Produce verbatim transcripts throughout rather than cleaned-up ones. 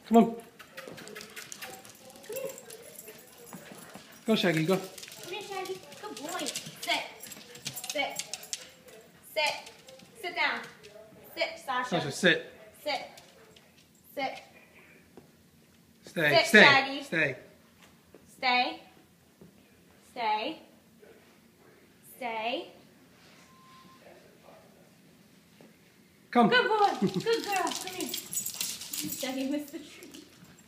Come on. Go, Shaggy, go. Come here, Shaggy. Good boy. Sit. Sit. Sit. Sit down. Sit, Sasha. Sasha, sit. Sit. Sit. Stay, Sit, stay, Shaggy. stay. Stay. Stay. Stay. Come. Good boy. Good girl. Come here. Shaggy missed the tree.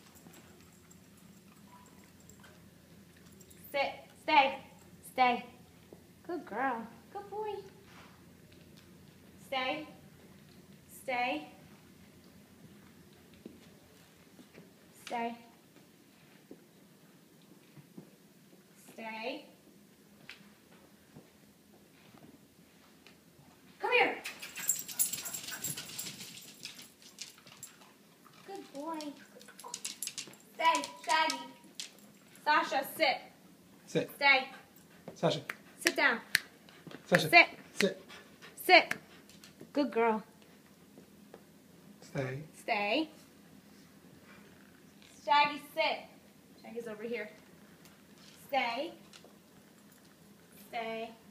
Sit. Stay. Stay. Good girl. Good boy. Stay. Stay. Stay. Stay. Come here. Good boy. Stay, Shaggy. Sasha, sit. Sit. Stay. Sasha. Sit down. Sasha. Sit. Sit. Sit. Good girl. Stay. Stay. Shaggy, sit. Shaggy's over here. Stay. Stay.